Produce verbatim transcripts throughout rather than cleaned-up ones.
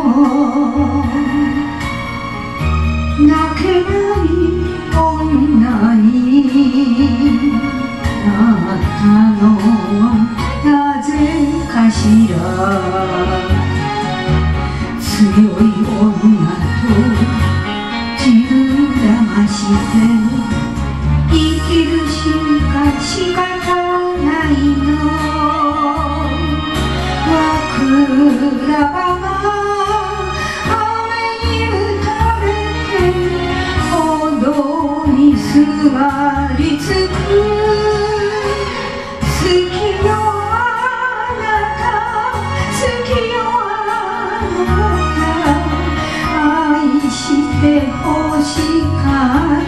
泣けない女になったのはなぜかしら。強い女と自分騙して生きるしか仕方ないの。枕場が雨に打たれて歩道に座りつく。好きよあなた、好きよあなた、愛してほしかった。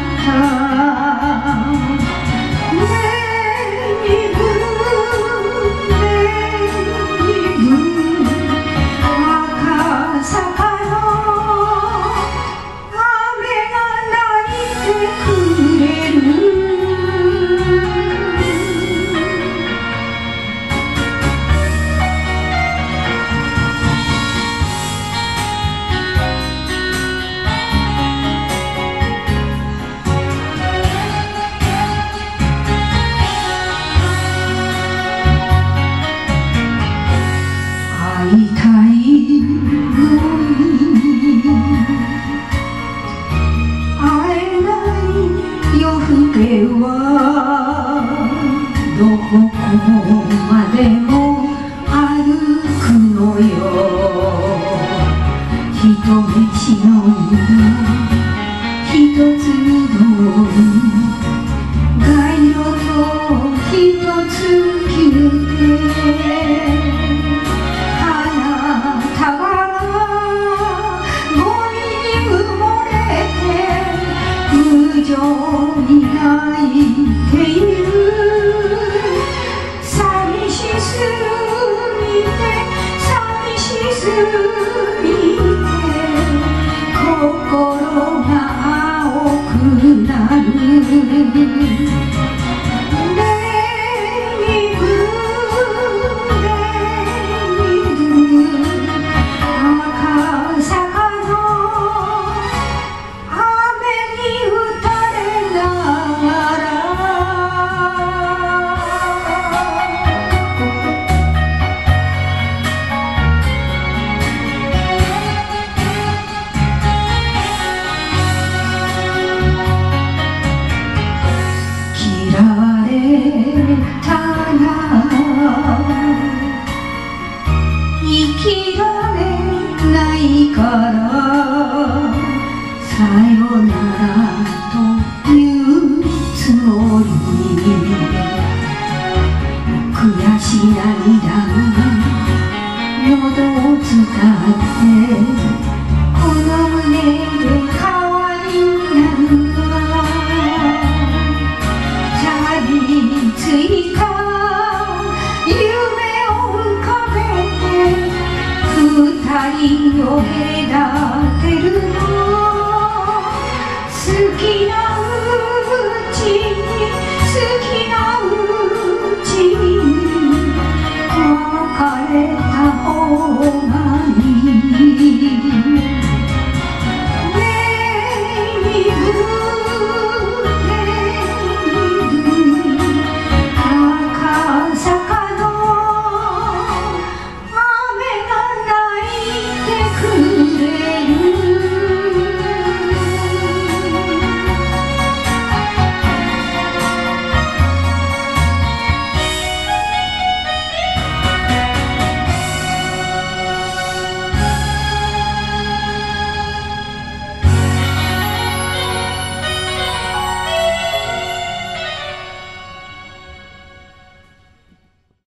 会いたいのに会えない夜更けはどこまでも歩くのよ。一目忍んだ一つの街路灯一つ消えて無情に泣いている。寂しすぎて寂しすぎて心が青くなる。生きられないからさよならというつもり。悔し涙が喉を伝ってこの胸で川になるわ。錆びついた夢を浮かべて二人を隔てるの。好きなうちに好きなうちに別れた方が